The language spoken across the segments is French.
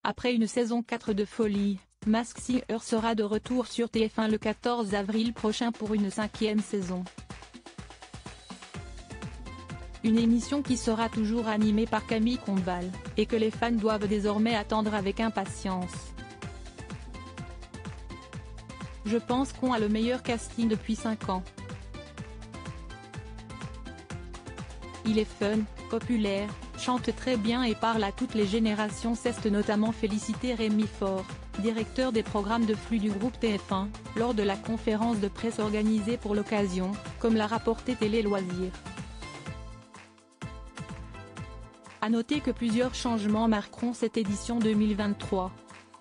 Après une saison 4 de folie, Masked Singer sera de retour sur TF1 le 14 avril prochain pour une 5e saison. Une émission qui sera toujours animée par Camille Combal, et que les fans doivent désormais attendre avec impatience. Je pense qu'on a le meilleur casting depuis 5 ans. Il est fun, populaire, chante très bien et parle à toutes les générations. C'est notamment félicité Rémi Faure, directeur des programmes de flux du groupe TF1, lors de la conférence de presse organisée pour l'occasion, comme l'a rapporté Télé Loisirs. À noter que plusieurs changements marqueront cette édition 2023.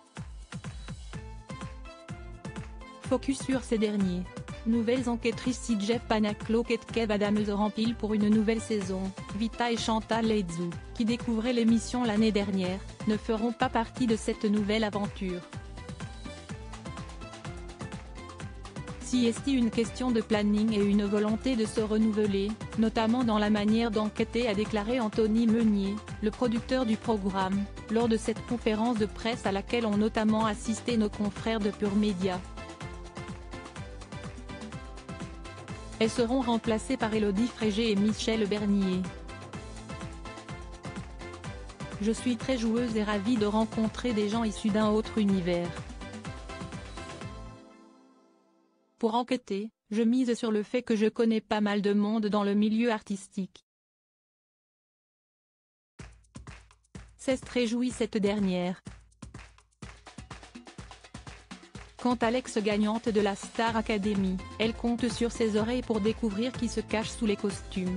Focus sur ces derniers. Nouvelles enquêtrices si Jeff Panaclock et Kev Adams rempilent pour une nouvelle saison. Vita et Chantal Laizou, qui découvraient l'émission l'année dernière, ne feront pas partie de cette nouvelle aventure. Si est une question de planning et une volonté de se renouveler, notamment dans la manière d'enquêter, a déclaré Anthony Meunier, le producteur du programme, lors de cette conférence de presse à laquelle ont notamment assisté nos confrères de Pure Média. Elles seront remplacées par Élodie Frégé et Michel Bernier. Je suis très joueuse et ravie de rencontrer des gens issus d'un autre univers. Pour enquêter, je mise sur le fait que je connais pas mal de monde dans le milieu artistique. C'est réjouit cette dernière. Quant à l'ex-gagnante de la Star Academy, elle compte sur ses oreilles pour découvrir qui se cache sous les costumes.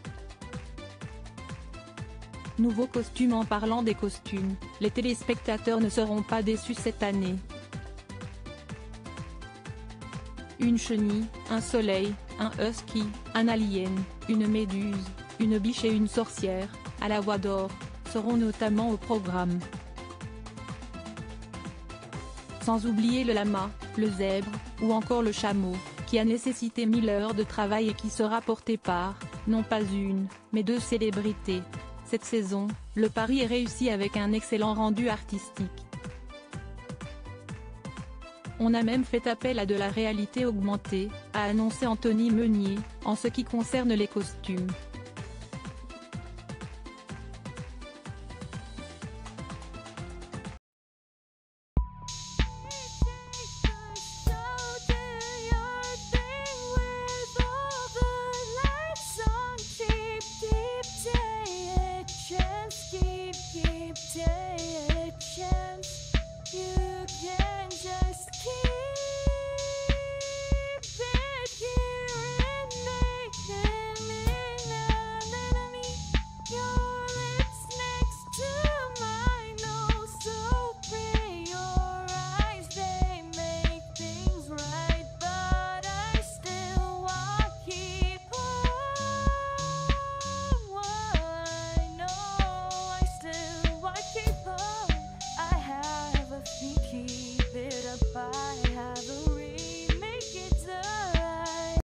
Nouveau costume. En parlant des costumes, les téléspectateurs ne seront pas déçus cette année. Une chenille, un soleil, un husky, un alien, une méduse, une biche et une sorcière, à la voix d'or, seront notamment au programme. Sans oublier le lama, le zèbre, ou encore le chameau, qui a nécessité 1000 heures de travail et qui sera porté par, non pas une, mais 2 célébrités. Cette saison, le pari est réussi avec un excellent rendu artistique. On a même fait appel à de la réalité augmentée, a annoncé Anthony Meunier, en ce qui concerne les costumes.